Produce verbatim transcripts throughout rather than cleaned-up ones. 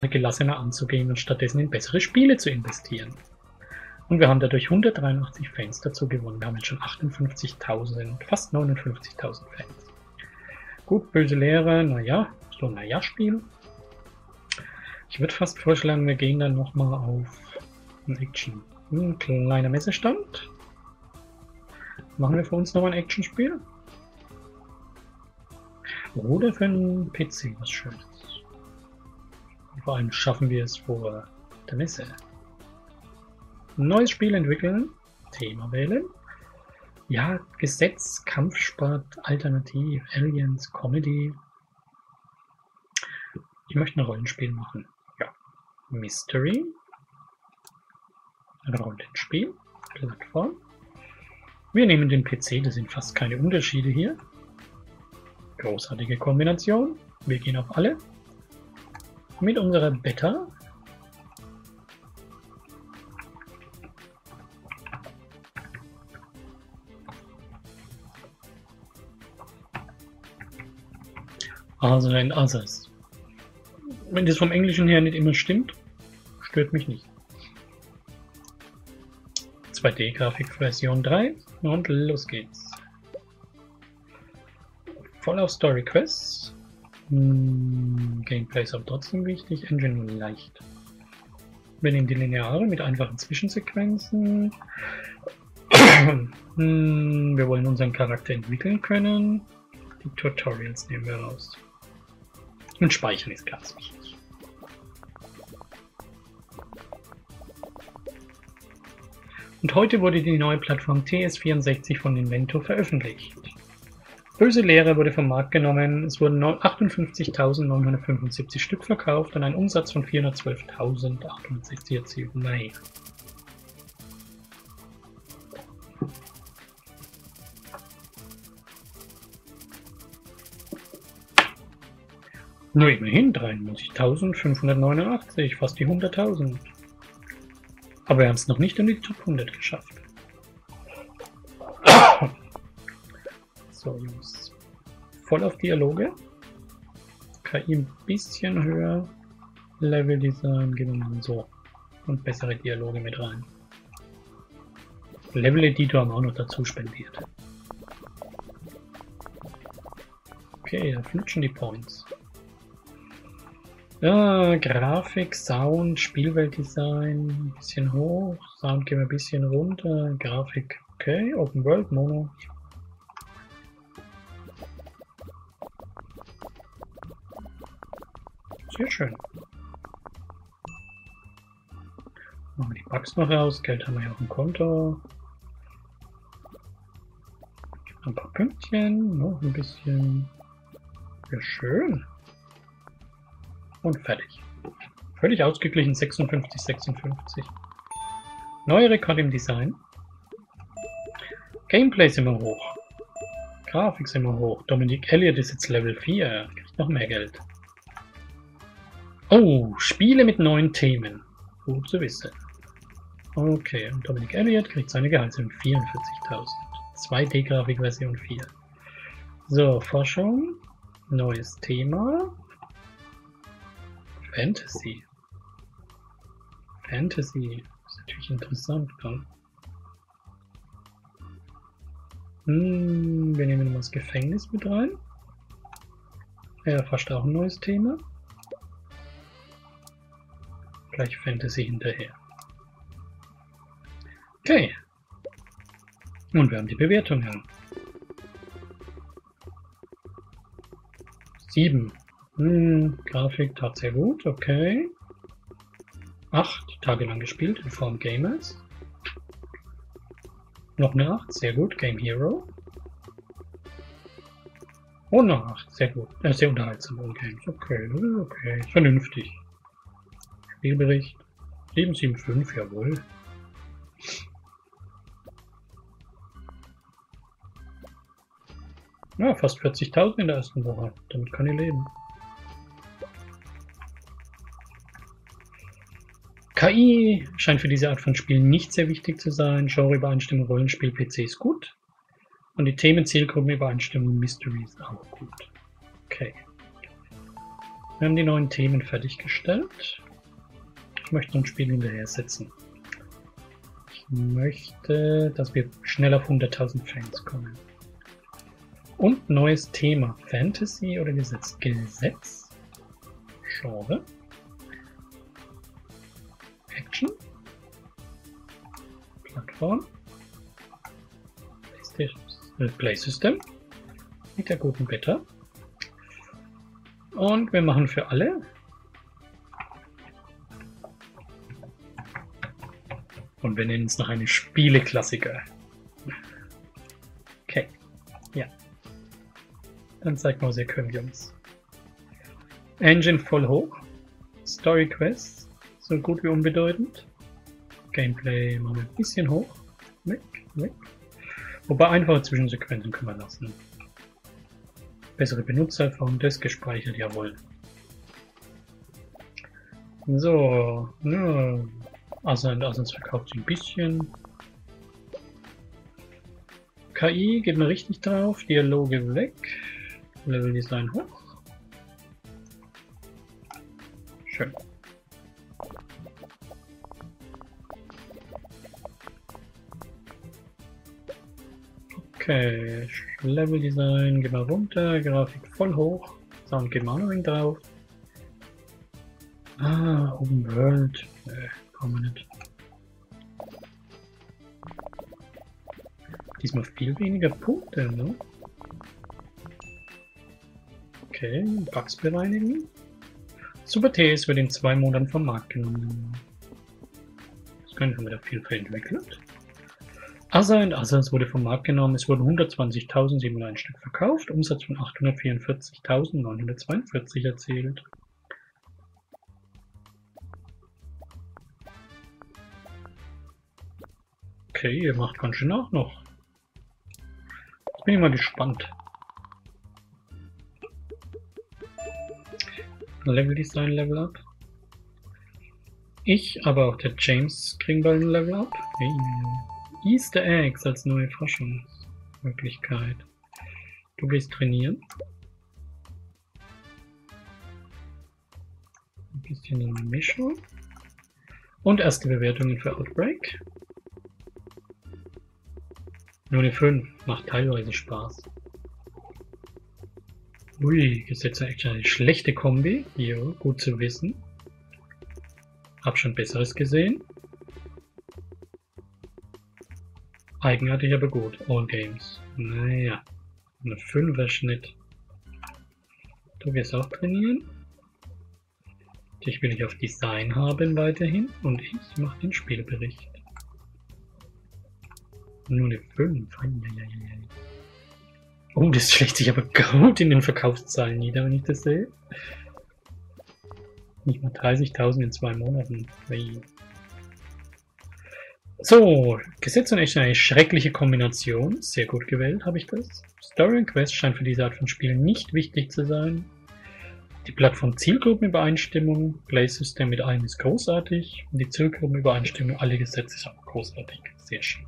gelassener anzugehen und stattdessen in bessere Spiele zu investieren. Und wir haben dadurch hundertdreiundachtzig Fans dazu gewonnen. Wir haben jetzt schon achtundfünfzigtausend, fast neunundfünfzigtausend Fans. Gut, böse Lehre, naja, so ein Naja-Spiel. Ich würde fast vorschlagen, wir gehen dann nochmal auf ein Action. Ein kleiner Messestand. Machen wir für uns noch ein Actionspiel. Oder für einen P C was Schönes. Und vor allem schaffen wir es vor der Messe. Neues Spiel entwickeln. Thema wählen. Ja, Gesetz, Kampfsport, Alternativ, Aliens, Comedy. Ich möchte ein Rollenspiel machen. Ja. Mystery. Rollenspiel. Plattform. Wir nehmen den P C, das sind fast keine Unterschiede hier. Großartige Kombination. Wir gehen auf alle. Mit unserer Beta. Also ein Others. Wenn das vom Englischen her nicht immer stimmt, stört mich nicht. zwei D-Grafik Version drei und los geht's. Voll auf Story Quests. Hm, Gameplay ist aber trotzdem wichtig. Engine leicht. Wir nehmen die Lineare mit einfachen Zwischensequenzen. hm, wir wollen unseren Charakter entwickeln können. Die Tutorials nehmen wir raus. Und speichern ist ganz wichtig. Und heute wurde die neue Plattform T S vierundsechzig von Invento veröffentlicht. Böse Lehre wurde vom Markt genommen, es wurden achtundfünfzigtausendneunhundertfünfundsiebzig Stück verkauft und ein Umsatz von vierhundertzwölftausendachthundertsechzig erzielt. Naja. Nur immerhin dreiundneunzigtausendfünfhundertneunundachtzig, fast die hunderttausend. Aber wir haben es noch nicht in die Top hundert geschafft. So, Jungs. Voll auf Dialoge. K I ein bisschen höher. Level Design gehen wir mal so. Und bessere Dialoge mit rein. Level Editor haben wir auch noch dazu spendiert. Okay, da flutschen die Points. Ja, Grafik, Sound, Spielweltdesign, ein bisschen hoch. Sound gehen wir ein bisschen runter. Grafik, okay. Open World, Mono. Sehr schön. Machen wir die Bugs noch raus. Geld haben wir ja auf dem Konto. Ein paar Pünktchen. Noch ein bisschen. Ja, schön. Und fertig. Völlig ausgeglichen. sechsundfünfzig, sechsundfünfzig. Neuer Rekord im Design. Gameplay ist immer hoch. Grafik ist immer hoch. Dominic Elliott ist jetzt Level vier. Kriegt noch mehr Geld. Oh, Spiele mit neuen Themen. Gut zu wissen. Okay, und Dominic Elliott kriegt seine Gehaltserhöhung vierundvierzigtausend. zwei D-Grafik Version vier. So, Forschung. Neues Thema. Fantasy. Fantasy. Ist natürlich interessant, gell? Hm, wir nehmen mal das Gefängnis mit rein. Ja, fast auch ein neues Thema. Gleich Fantasy hinterher. Okay. Und wir haben die Bewertungen. sieben. Hm, Grafik tat sehr gut, okay. acht Tage lang gespielt in Form Gamers. Noch eine acht, sehr gut, Game Hero. Und noch acht, sehr gut. Äh, sehr unterhaltsam und Games. Okay, okay, vernünftig. Spielbericht. sieben sieben fünf, jawohl. Ja, fast vierzigtausend in der ersten Woche. Damit kann ich leben. K I scheint für diese Art von Spielen nicht sehr wichtig zu sein. Genreübereinstimmung Rollenspiel P C ist gut. Und die Themen-Zielgruppenübereinstimmung Mystery ist auch gut. Okay. Wir haben die neuen Themen fertiggestellt. Ich möchte ein Spiel hinterher setzen. Ich möchte, dass wir schnell auf hunderttausend Fans kommen. Und neues Thema. Fantasy oder Gesetz? Gesetz. Genre. Action. Plattform. Play System. Mit der guten Beta. Und wir machen für alle. Und wir nennen es noch eine Spieleklassiker. Okay. Ja. Dann zeig mal, was ihr könnt, Jungs. Engine voll hoch. Story Quests so gut wie unbedeutend. Gameplay machen wir ein bisschen hoch. Weg, weg. Wobei einfache Zwischensequenzen können wir lassen. Bessere Benutzererfahrung, das gespeichert, jawohl. So, ja. Also, also es verkauft sich ein bisschen. K I geht mir richtig drauf, Dialoge weg, Level Design hoch. Schön. Okay, Level Design gehen wir runter, Grafik voll hoch, Sound geht mal noch ein drauf. Ah, Open World, ne, brauchen wir nicht. Diesmal viel weniger Punkte, ne? Okay, Bugs bereinigen. Super T S wird in zwei Monaten vom Markt genommen. Das kann schon wieder viel entwickelt. Asa und Asas wurde vom Markt genommen. Es wurden hundertzwanzigtausendsiebenhunderteins Stück verkauft, Umsatz von achthundertvierundvierzigtausendneunhundertzweiundvierzig erzielt. Okay, ihr macht ganz schön auch noch. Jetzt bin ich mal gespannt. Level Design Level Up. Ich, aber auch der James kriegen bald ein Level Up. Hey. Easter Eggs als neue Forschungsmöglichkeit. Du gehst trainieren. Ein bisschen eine Mischung. Und erste Bewertungen für Outbreak. Nur eine fünf. Macht teilweise Spaß. Ui, Gesetze Action, eine schlechte Kombi. Jo, gut zu wissen. Hab schon Besseres gesehen. Eigenartig, aber gut. All Games. Naja. Ein fünfer Schnitt. Du wirst auch trainieren. Dich will ich auf Design haben weiterhin. Und ich mache den Spielbericht. Nur eine fünf. Oh, das schlägt sich aber gut in den Verkaufszahlen nieder, wenn ich das sehe. Nicht mal dreißigtausend in zwei Monaten. So, Gesetz und Action, eine schreckliche Kombination. Sehr gut gewählt, habe ich das. Story und Quest scheint für diese Art von Spielen nicht wichtig zu sein. Die Plattform-Zielgruppenübereinstimmung, Play-System mit allem ist großartig. Und die Zielgruppenübereinstimmung, alle Gesetze sind auch großartig. Sehr schön.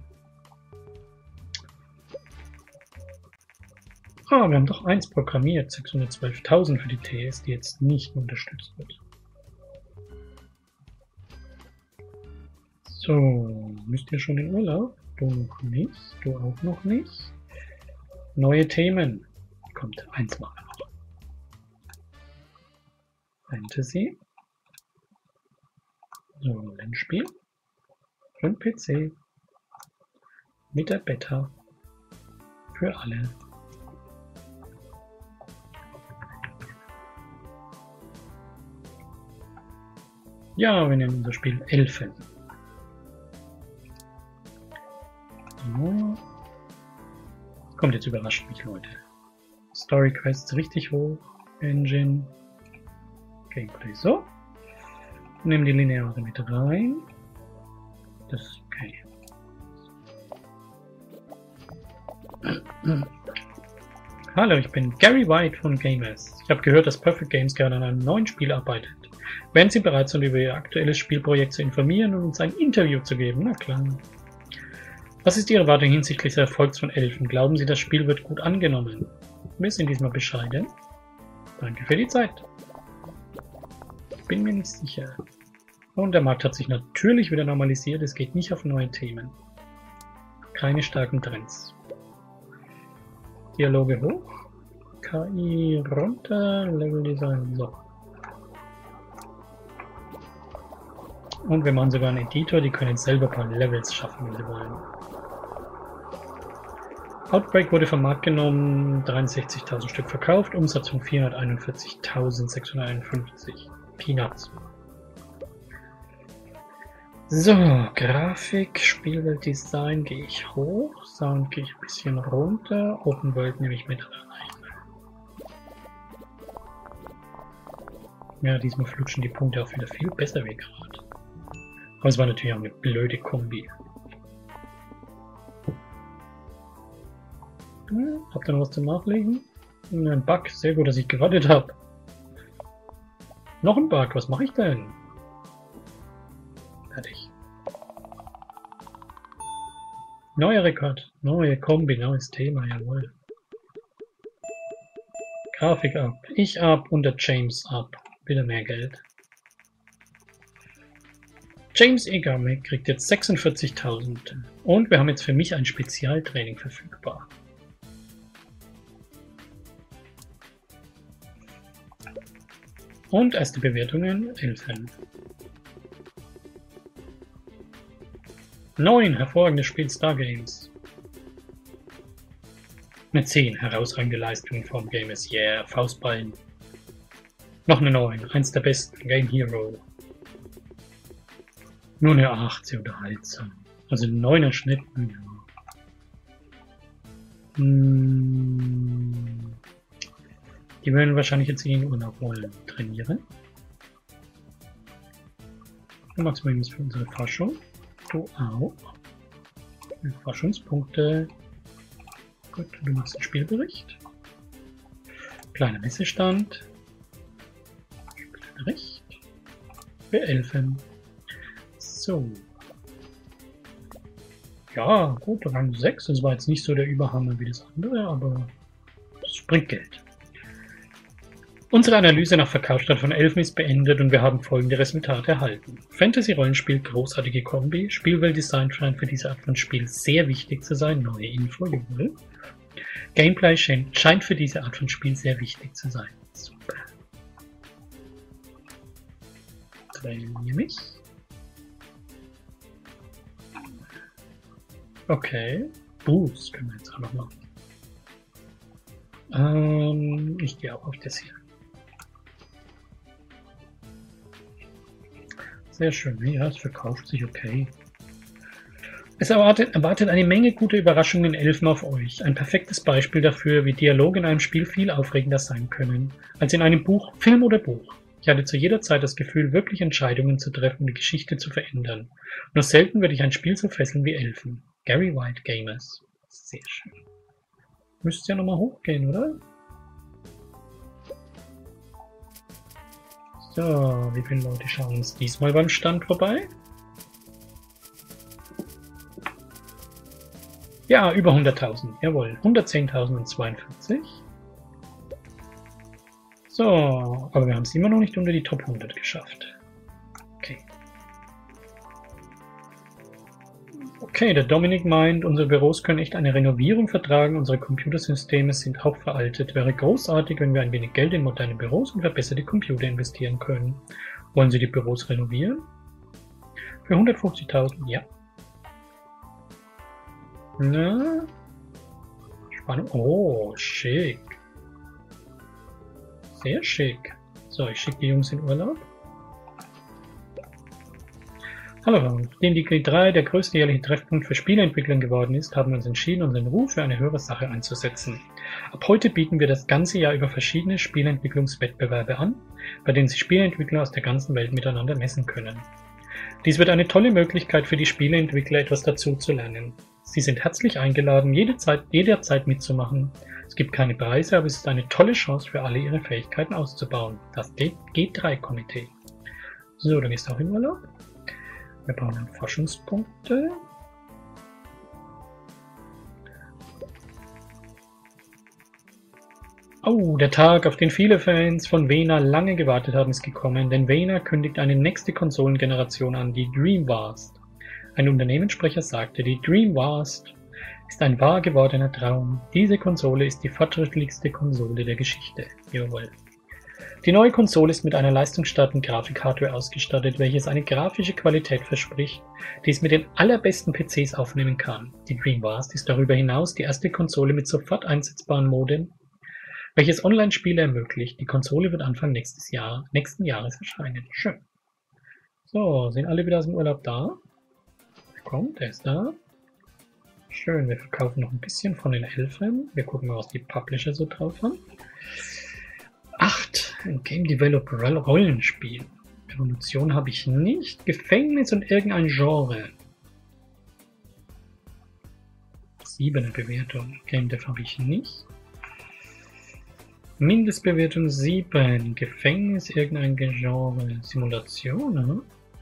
Ah, wir haben doch eins programmiert, sechshundertzwölftausend für die T S, die jetzt nicht unterstützt wird. So, müsst ihr schon in Urlaub? Du noch nicht, du auch noch nicht. Neue Themen. Kommt eins mal noch. Fantasy. So, Rennspiel. Für den P C. Mit der Beta. Für alle. Ja, wir nennen unser Spiel Elfen. So. Kommt jetzt, überrascht mich, Leute. Story Quests richtig hoch. Engine. Gameplay so. Nehmen die Lineare mit rein. Das ist okay. Hallo, ich bin Gary White von Gamers. Ich habe gehört, dass Perfect Games gerne an einem neuen Spiel arbeitet. Wären Sie bereit, uns über Ihr aktuelles Spielprojekt zu informieren und uns ein Interview zu geben? Na klar. Was ist Ihre Erwartung hinsichtlich des Erfolgs von Elfen? Glauben Sie, das Spiel wird gut angenommen? Wir sind diesmal bescheiden. Danke für die Zeit. bin mir nicht sicher. Und der Markt hat sich natürlich wieder normalisiert. Es geht nicht auf neue Themen. Keine starken Trends. Dialoge hoch. K I runter. Level Design. So. Und wir machen sogar einen Editor. Die können selber ein paar Levels schaffen, wenn sie wollen. Outbreak wurde vom Markt genommen. dreiundsechzigtausend Stück verkauft. Umsatz von vierhunderteinundvierzigtausendsechshunderteinundfünfzig. Peanuts. So, Grafik, Spielweltdesign gehe ich hoch, Sound gehe ich ein bisschen runter, Open World nehme ich mit rein. Ja, diesmal flutschen die Punkte auch wieder viel besser wie gerade. Aber es war natürlich auch eine blöde Kombi. Hm, habt ihr noch was zum Nachlesen? Ein Bug, sehr gut, dass ich gewartet habe. Noch ein Bug, was mache ich denn? Fertig. Neuer Rekord, neue Kombi, neues Thema, jawohl. Grafik ab, ich ab und der James ab. Wieder mehr Geld. James Egamek kriegt jetzt sechsundvierzigtausend und wir haben jetzt für mich ein Spezialtraining verfügbar. Und erste Bewertungen elf. neun, hervorragendes Spiel Star Games. Eine zehn, herausragende Leistung vom Gamers, yeah, Faustballen. Noch eine neun, eins der besten, Game Hero. Nur eine acht, sehr unterhaltsam. Also ein neuner Schnitt. Ja. Hm. Die werden wahrscheinlich jetzt in den Urlaub wollen trainieren. Und Maximum ist für unsere Forschung. Du auch. Forschungspunkte. Gut, du machst einen Spielbericht. Kleiner Messestand. Spielbericht. Für Elfen. So. Ja, gut, Rang sechs. Das war jetzt nicht so der Überhammer wie das andere, aber es bringt Geld. Unsere Analyse nach Verkaufsstand von Elfen ist beendet und wir haben folgende Resultate erhalten. Fantasy-Rollenspiel, großartige Kombi. Spielweltdesign scheint für diese Art von Spiel sehr wichtig zu sein. Neue Info, jawohl. Gameplay scheint für diese Art von Spiel sehr wichtig zu sein. Super. Trainiere mich. Okay. Boost können wir jetzt auch noch machen. Ähm, ich gehe auch auf das hier. Sehr schön, ja, es verkauft sich okay. Es erwartet, erwartet eine Menge guter Überraschungen in Elfen auf euch. Ein perfektes Beispiel dafür, wie Dialoge in einem Spiel viel aufregender sein können, als in einem Buch, Film oder Buch. Ich hatte zu jeder Zeit das Gefühl, wirklich Entscheidungen zu treffen und die Geschichte zu verändern. Nur selten würde ich ein Spiel so fesseln wie Elfen. Gary White Gamers. Sehr schön. Müsste ja nochmal hochgehen, oder? So, wie viele Leute schauen uns diesmal beim Stand vorbei? Ja, über hunderttausend. Jawohl, hundertzehntausendzweiundvierzig. So, aber wir haben es immer noch nicht unter die Top hundert geschafft. Okay. Okay, der Dominik meint, unsere Büros können echt eine Renovierung vertragen, unsere Computersysteme sind auch veraltet. Wäre großartig, wenn wir ein wenig Geld in moderne Büros und verbesserte Computer investieren können. Wollen Sie die Büros renovieren? Für hundertfünfzigtausend, ja. Na? Spannend. Oh, schick. Sehr schick. So, ich schicke die Jungs in Urlaub. Hallo, nachdem die G drei der größte jährliche Treffpunkt für Spieleentwicklern geworden ist, haben wir uns entschieden, unseren Ruf für eine höhere Sache einzusetzen. Ab heute bieten wir das ganze Jahr über verschiedene Spieleentwicklungswettbewerbe an, bei denen sich Spieleentwickler aus der ganzen Welt miteinander messen können. Dies wird eine tolle Möglichkeit für die Spieleentwickler, etwas dazu zu lernen. Sie sind herzlich eingeladen, jede Zeit, jederzeit mitzumachen. Es gibt keine Preise, aber es ist eine tolle Chance für alle, ihre Fähigkeiten auszubauen. Das G drei Komitee. So, du gehst auch in Urlaub. Wir brauchen dann Forschungspunkte. Oh, der Tag, auf den viele Fans von Vena lange gewartet haben, ist gekommen, denn Vena kündigt eine nächste Konsolengeneration an, die Dreamcast. Ein Unternehmenssprecher sagte, die Dreamcast ist ein wahr gewordener Traum. Diese Konsole ist die fortschrittlichste Konsole der Geschichte. Jawohl. Die neue Konsole ist mit einer leistungsstarken Grafikhardware ausgestattet, welches eine grafische Qualität verspricht, die es mit den allerbesten P Cs aufnehmen kann. Die Dreamcast ist darüber hinaus die erste Konsole mit sofort einsetzbaren Modem, welches Online-Spiele ermöglicht. Die Konsole wird Anfang nächstes Jahr, nächsten Jahres erscheinen. Schön. So, sind alle wieder aus dem Urlaub da? Wer kommt? Der ist da. Schön, wir verkaufen noch ein bisschen von den Elfen. Wir gucken mal, was die Publisher so drauf haben. acht. Ein Game Developer Rollenspiel. Revolution habe ich nicht. Gefängnis und irgendein Genre. sieben Bewertung. Game Dev habe ich nicht. Mindestbewertung sieben. Gefängnis, irgendein Genre. Simulation, ne?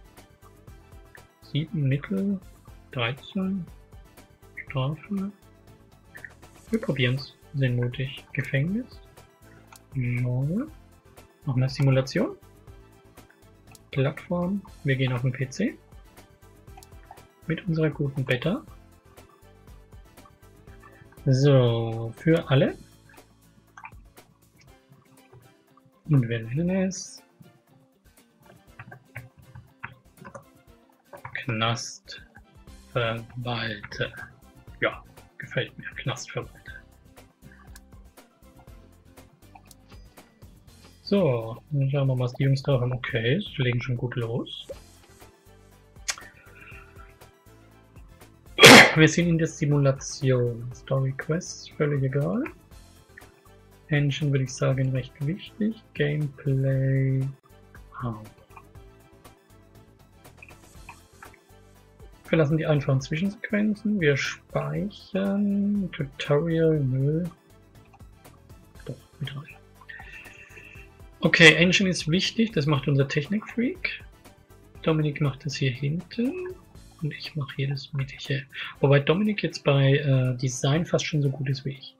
sieben Mittel. dreizehn. Strafe. Wir probieren es. Sind mutig. Gefängnis. Genre. Noch eine Simulation. Plattform. Wir gehen auf den P C. Mit unserer guten Beta. So, für alle. Und wir nennen es Knastverwalter. Ja, gefällt mir. Knastverwalter. So, dann schauen wir mal, was die Jungs drauf haben. Okay, sie legen schon gut los. Wir sind in der Simulation. Story Quests, völlig egal. Engine würde ich sagen recht wichtig. Gameplay auch. Wir lassen die einfachen Zwischensequenzen. Wir speichern. Tutorial, nö. Doch, mit rein. Okay, Engine ist wichtig. Das macht unser Technikfreak. Dominik macht das hier hinten. Und ich mache hier das Mittige. Wobei Dominik jetzt bei äh, Design fast schon so gut ist wie ich.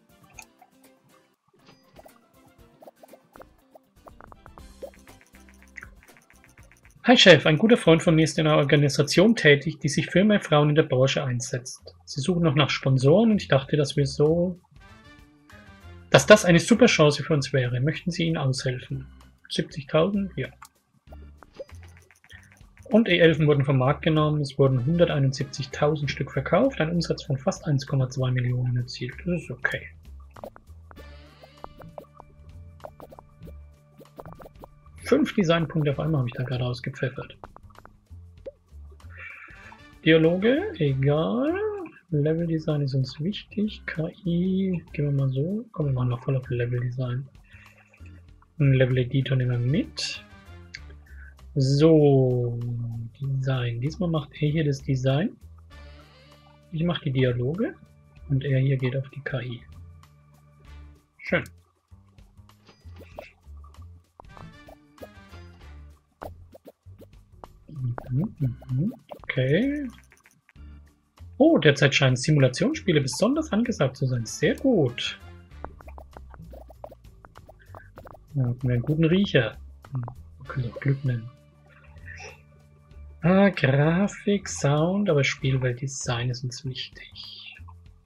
Hi Chef, ein guter Freund von mir ist in einer Organisation tätig, die sich für mehr Frauen in der Branche einsetzt. Sie suchen noch nach Sponsoren und ich dachte, dass wir so, dass das eine super Chance für uns wäre. Möchten Sie ihnen aushelfen? siebzigtausend? Ja. Und E elf wurden vom Markt genommen, es wurden hunderteinundsiebzigtausend Stück verkauft, ein Umsatz von fast eins Komma zwei Millionen erzielt. Das ist okay. Fünf Designpunkte auf einmal habe ich da gerade ausgepfeffert. Dialoge, egal. Level Design ist uns wichtig. K I, gehen wir mal so. Komm, wir machen noch voll auf Level Design. Ein Level Editor nehmen wir mit. So, Design. Diesmal macht er hier das Design. Ich mache die Dialoge. Und er hier geht auf die K I. Schön. Okay. Oh, derzeit scheinen Simulationsspiele besonders angesagt zu sein. Sehr gut. Da haben wir einen guten Riecher. Wir können auch Glück nennen. Ah, Grafik, Sound, aber Spielweltdesign ist uns wichtig.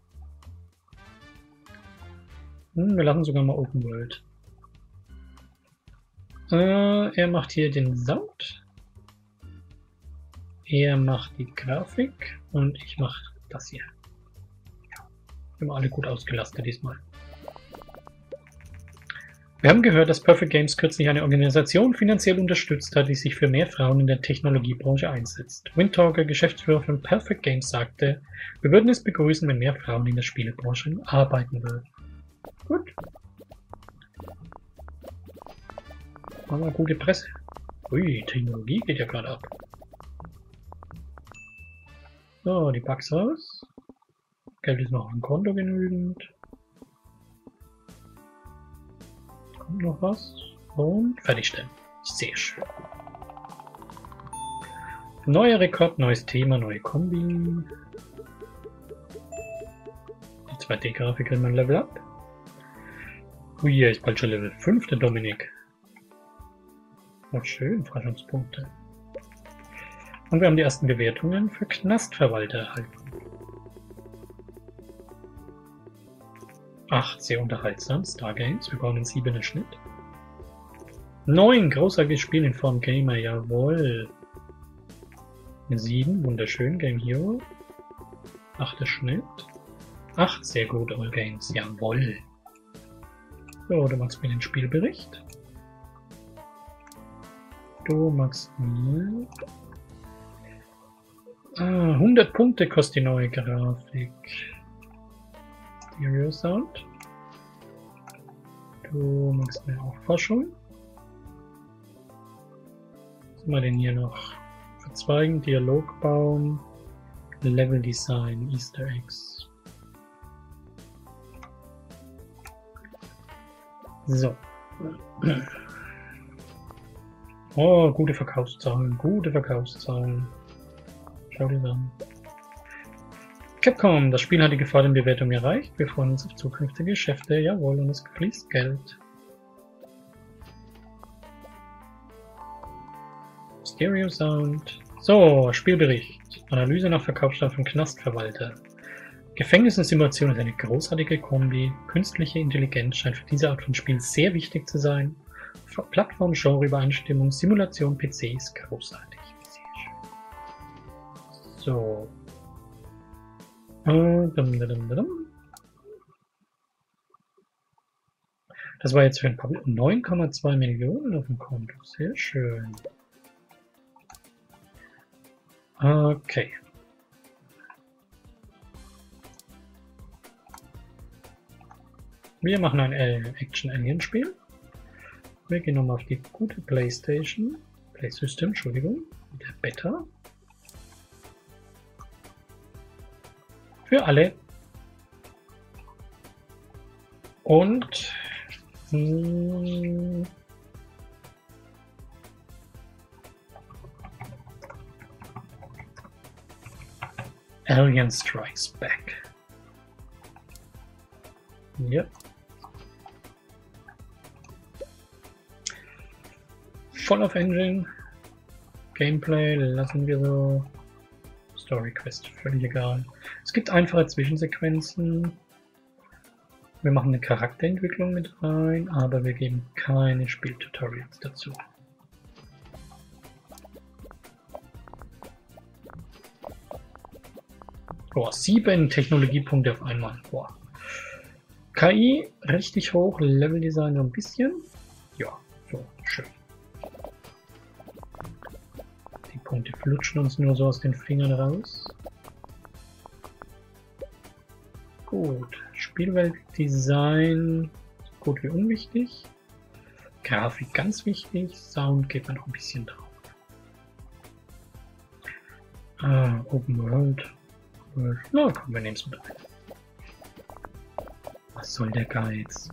Hm, wir lassen sogar mal Open World. Äh, er macht hier den Sound. Er macht die Grafik und ich mache das hier. Ja, wir haben alle gut ausgelastet diesmal. Wir haben gehört, dass Perfect Games kürzlich eine Organisation finanziell unterstützt hat, die sich für mehr Frauen in der Technologiebranche einsetzt. Windtalker, Geschäftsführer von Perfect Games, sagte, wir würden es begrüßen, wenn mehr Frauen in der Spielebranche arbeiten würden. Gut. Machen wir gute Presse. Ui, Technologie geht ja gerade ab. So, die Bugs raus. Geld ist noch auf dem Konto genügend. Kommt noch was. Und fertigstellen. Sehr schön. Neuer Rekord, neues Thema, neue Kombi. Die zwei D-Grafik kriegen wir ein Level up. Ui, er ist bald schon Level fünf, der Dominik. Oh, schön, Forschungspunkte. Und wir haben die ersten Bewertungen für Knastverwalter erhalten. acht, sehr unterhaltsam, Stargames, wir brauchen einen siebener Schnitt. neun, großartiges Spiel in Form Gamer, jawohl. sieben, wunderschön, Game Hero. achter Schnitt. acht, sehr gut, All Games, jawohl. So, du machst mir den Spielbericht. Du machst mir... Ah, hundert Punkte kostet die neue Grafik. Stereo Sound. Du machst mir auch Forschung. Was haben wir denn hier noch? Verzweigen, Dialogbaum, Level Design, Easter Eggs. So. Oh, gute Verkaufszahlen, gute Verkaufszahlen. Schau dir das an. Capcom, das Spiel hat die geforderte Bewertung erreicht. Wir freuen uns auf zukünftige Geschäfte. Jawohl, und es fließt Geld. Stereo Sound. So, Spielbericht. Analyse nach Verkaufsstand von Knastverwalter. Gefängnis und Simulation ist eine großartige Kombi. Künstliche Intelligenz scheint für diese Art von Spiel sehr wichtig zu sein. Plattform, Genre-Übereinstimmung, Simulation, P C ist großartig. Sehr schön. So. Das war jetzt für ein Public neun Komma zwei Millionen auf dem Konto. Sehr schön. Okay. Wir machen ein Action-Alien-Spiel. Wir gehen nochmal auf die gute PlayStation. Playsystem, Entschuldigung. Der Beta. Für alle. Und hm, Alien Strikes Back. Ja. Voll auf Engine. Gameplay lassen wir so. Story Quest, völlig egal. Es gibt einfache Zwischensequenzen. Wir machen eine Charakterentwicklung mit rein, aber wir geben keine Spieltutorials dazu. Oh, sieben Technologiepunkte auf einmal. Boah. K I richtig hoch, Leveldesign so ein bisschen. Ja, so, schön. Die Punkte flutschen uns nur so aus den Fingern raus. Gut, Spielweltdesign, gut wie unwichtig. Grafik ganz wichtig, Sound geht man noch ein bisschen drauf. Ah, Open World. Na komm, wir nehmen es mit rein. Was soll der Geiz?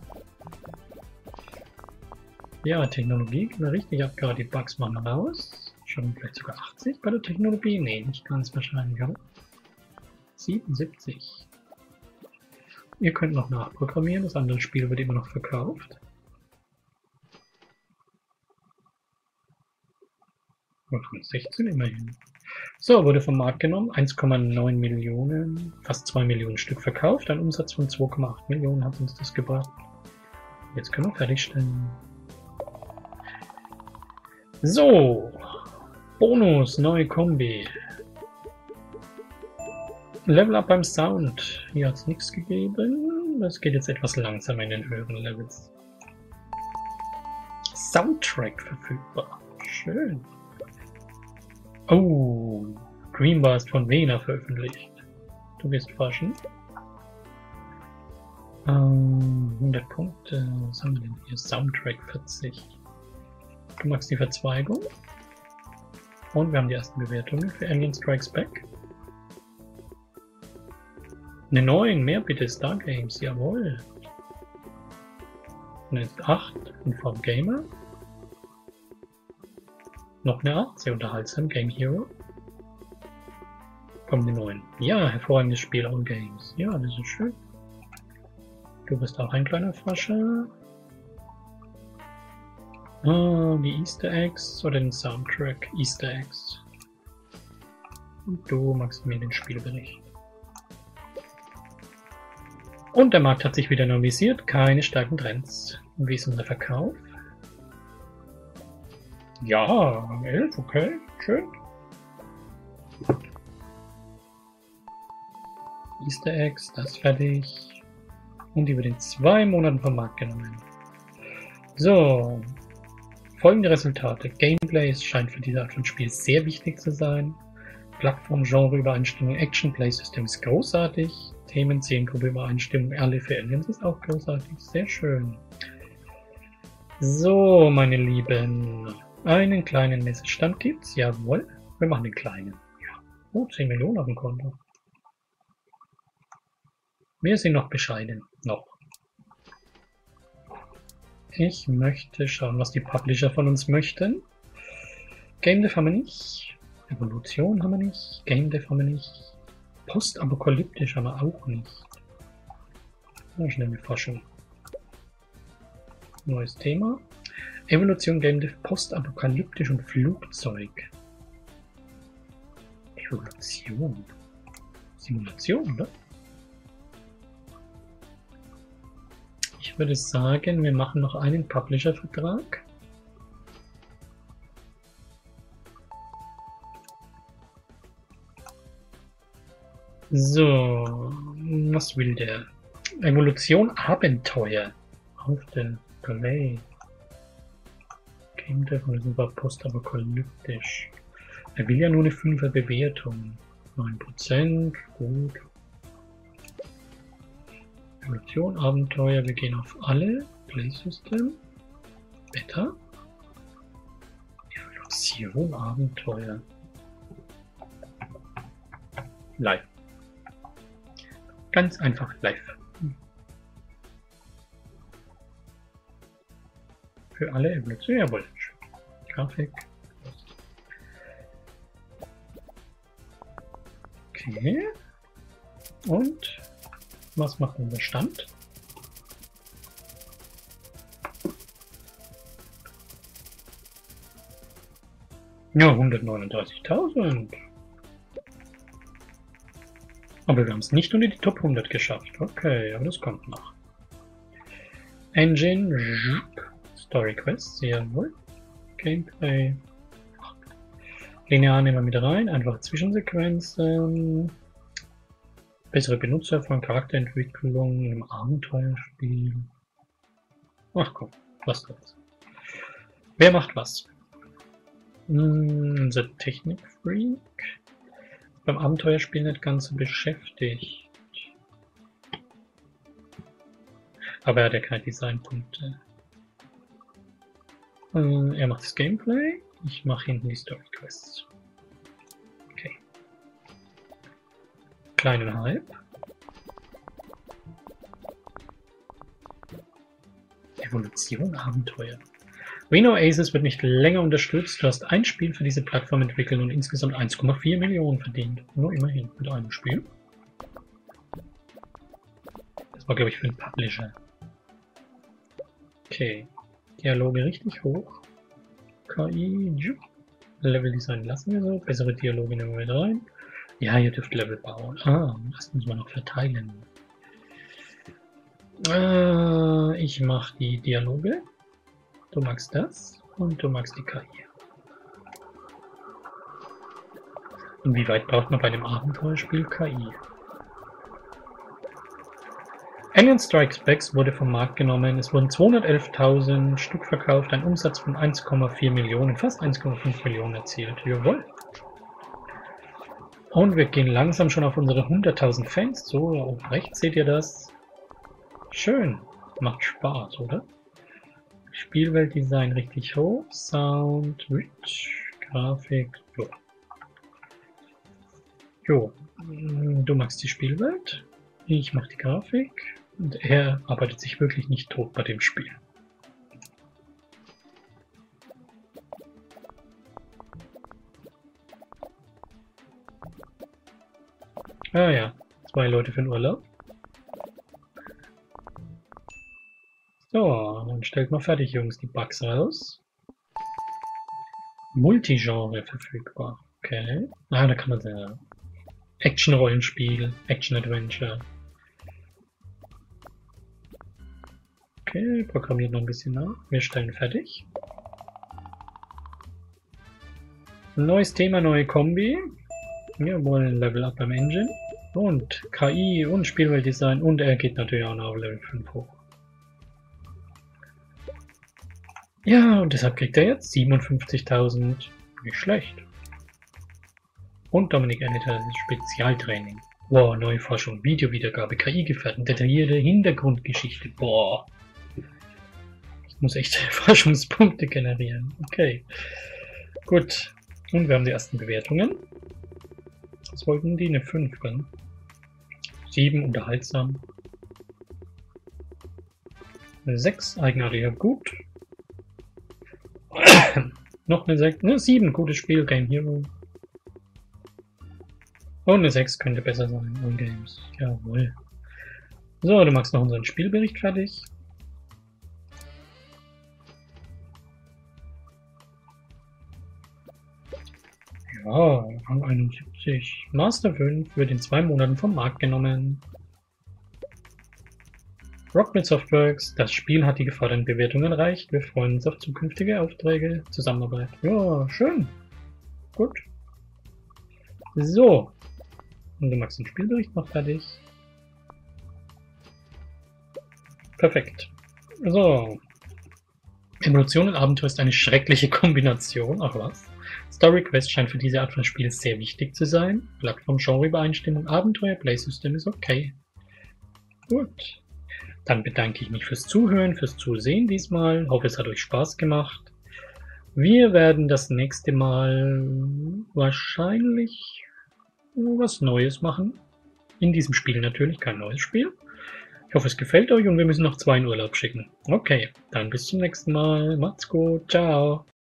Ja, Technologie geht mir richtig ab, gerade die Bugs machen raus. Schon vielleicht sogar achtzig bei der Technologie? Nee, nicht ganz wahrscheinlich, aber siebenundsiebzig. Ihr könnt noch nachprogrammieren, das andere Spiel wird immer noch verkauft. sechzehn immerhin. So, wurde vom Markt genommen, eins Komma neun Millionen, fast zwei Millionen Stück verkauft, ein Umsatz von zwei Komma acht Millionen hat uns das gebracht. Jetzt können wir fertigstellen. So, Bonus, neue Kombi. Level up beim Sound. Hier hat es nichts gegeben. Das geht jetzt etwas langsamer in den höheren Levels. Soundtrack verfügbar. Schön. Oh, Dreambar ist von Wena veröffentlicht. Du wirst forschen. Ähm, hundert Punkte. Was haben wir denn hier? Soundtrack vierzig. Du machst die Verzweigung. Und wir haben die ersten Bewertungen für Alien Strikes Back. Eine neun, mehr bitte, Stargames, jawohl. Eine acht in Form Gamer. Noch eine acht, sehr unterhaltsam, Game Hero. Kommt eine neun. Ja, hervorragendes Spiel, All Games. Ja, das ist schön. Du bist auch ein kleiner Forscher. Ah, die Easter Eggs oder den Soundtrack? Easter Eggs. Und du magst mir den Spielbericht. Und der Markt hat sich wieder normalisiert, keine starken Trends. Und wie ist unser Verkauf? Ja, elf, okay, schön. Easter Eggs, das fertig. Und die wird in zwei Monaten vom Markt genommen. So, folgende Resultate. Gameplay scheint für diese Art von Spiel sehr wichtig zu sein. Plattform, Genre, Übereinstimmung, Action, Playsystem ist großartig. Themen, Zielgruppe, Übereinstimmung, alle für Aliens ist auch großartig. Sehr schön. So, meine Lieben. Einen kleinen Messestand gibt's. Jawohl. Wir machen den kleinen. Ja. Oh, zehn Millionen auf dem Konto. Wir sind noch bescheiden. Noch. Ich möchte schauen, was die Publisher von uns möchten. Game Dev haben wir nicht. Evolution haben wir nicht. Game Dev haben wir nicht. Postapokalyptisch haben wir auch nicht. Na, schnell eine Forschung. Neues Thema. Evolution, Game Dev, postapokalyptisch und Flugzeug. Evolution. Simulation, oder? Ich würde sagen, wir machen noch einen Publisher-Vertrag. So, was will der? Evolution Abenteuer. Auf den Play. Game Dev, das ist aber postapokalyptisch. Er will ja nur eine fünfer Bewertung. neun Prozent, gut. Evolution, Abenteuer, wir gehen auf alle. Play System. Beta. Evolution, Abenteuer. Live. Ganz einfach live. Für alle Evolution, jawohl. Grafik. Okay. Und was macht unser Stand? Ja, hundertneununddreißigtausend. Aber wir haben es nicht unter die Top hundert geschafft. Okay, aber das kommt noch. Engine, Story Quests, jawohl. Gameplay. Linear nehmen wir mit rein, einfache Zwischensequenzen. Bessere Benutzererfahrung, Charakterentwicklung im Abenteuerspiel. Ach komm, was soll's. Wer macht was? Hm, unser Technik-Freak. Beim Abenteuerspiel nicht ganz so beschäftigt. Aber er hat ja keine Designpunkte. Äh, er macht das Gameplay. Ich mache hinten die Story Quests. Okay. Kleinen Hype. Evolution, Abenteuer. Reno Aces wird nicht länger unterstützt. Du hast ein Spiel für diese Plattform entwickelt und insgesamt eins Komma vier Millionen verdient. Nur immerhin mit einem Spiel. Das war, glaube ich, für den Publisher. Okay. Dialoge richtig hoch. K I. Level Design lassen wir so. Bessere Dialoge nehmen wir mit rein. Ja, ihr dürft Level bauen. Ah, das müssen wir noch verteilen. Äh, ich mache die Dialoge. Du magst das und du magst die K I. Und wie weit braucht man bei einem Abenteuerspiel K I? Alien Strikes Back wurde vom Markt genommen. Es wurden zweihundertelftausend Stück verkauft, ein Umsatz von eins Komma vier Millionen, fast eins Komma fünf Millionen erzielt. Jawohl. Und wir gehen langsam schon auf unsere hunderttausend Fans zu. Oben rechts seht ihr das. Schön. Macht Spaß, oder? Spielweltdesign richtig hoch. Sound, Rich, Grafik. Jo. Jo. Du magst die Spielwelt. Ich mache die Grafik. Und er arbeitet sich wirklich nicht tot bei dem Spiel. Ah ja, zwei Leute für den Urlaub. So, dann stellt mal fertig, Jungs, die Bugs raus. Multigenre verfügbar. Okay. Ah, da kann man ja Action-Rollenspiel, Action-Adventure. Okay, programmiert noch ein bisschen nach. Wir stellen fertig. Neues Thema, neue Kombi. Wir wollen Level Up beim Engine. Und K I und Spielweltdesign. Und er geht natürlich auch noch auf Level fünf hoch. Ja, und deshalb kriegt er jetzt siebenundfünfzigtausend. Nicht schlecht. Und Dominik Editor Spezialtraining. Boah, neue Forschung, Videowiedergabe, K I-Gefährten, detaillierte Hintergrundgeschichte. Boah. Ich muss echt Forschungspunkte generieren. Okay. Gut. Und wir haben die ersten Bewertungen. Was wollten die? Eine fünf, gell? sieben, unterhaltsam. Eine sechs, eigenartiger, gut. Noch eine sechs, ne, sieben, gutes Spiel, Game Hero. Und eine sechs könnte besser sein, on Games. Jawohl. So, du machst noch unseren Spielbericht fertig. Ja, Rang einundsiebzig. Master fünf wird in zwei Monaten vom Markt genommen. Rockbit Softworks, das Spiel hat die geforderten Bewertungen erreicht. Wir freuen uns auf zukünftige Aufträge, Zusammenarbeit. Ja, schön. Gut. So. Und du machst den Spielbericht noch fertig. Perfekt. So. Evolution und Abenteuer ist eine schreckliche Kombination. Ach was. Story Quest scheint für diese Art von Spiel sehr wichtig zu sein. Plattform, Genre-Übereinstimmung, Abenteuer, Playsystem ist okay. Gut. Dann bedanke ich mich fürs Zuhören, fürs Zusehen diesmal. Hoffe, es hat euch Spaß gemacht. Wir werden das nächste Mal wahrscheinlich was Neues machen. In diesem Spiel natürlich, kein neues Spiel. Ich hoffe, es gefällt euch und wir müssen noch zwei in Urlaub schicken. Okay, dann bis zum nächsten Mal. Macht's gut. Ciao.